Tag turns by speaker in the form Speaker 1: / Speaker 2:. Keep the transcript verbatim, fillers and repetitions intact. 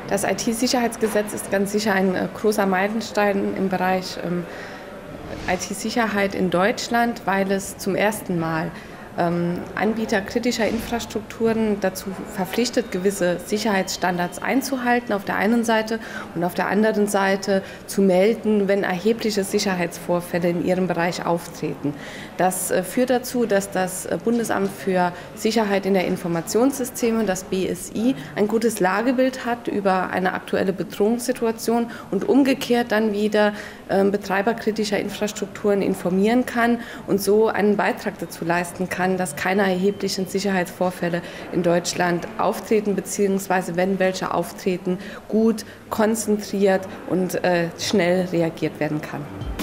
Speaker 1: Das I T-Sicherheitsgesetz ist ganz sicher ein äh, großer Meilenstein im Bereich ähm, I T-Sicherheit in Deutschland, weil es zum ersten Mal ähm, Anbieter kritischer Infrastrukturen dazu verpflichtet, gewisse Sicherheitsstandards einzuhalten auf der einen Seite und auf der anderen Seite zu melden, wenn erhebliche Sicherheitsvorfälle in ihrem Bereich auftreten. Das äh, führt dazu, dass das Bundesamt für Sicherheit in der Informationssysteme, das B S I, ein gutes Lagebild hat über eine aktuelle Bedrohungssituation und umgekehrt dann wieder äh, Betreiber kritischer Infrastrukturen informieren kann und so einen Beitrag dazu leisten kann, dass keine erheblichen Sicherheitsvorfälle in Deutschland auftreten, beziehungsweise wenn welche auftreten, gut, konzentriert und äh, schnell reagiert werden kann.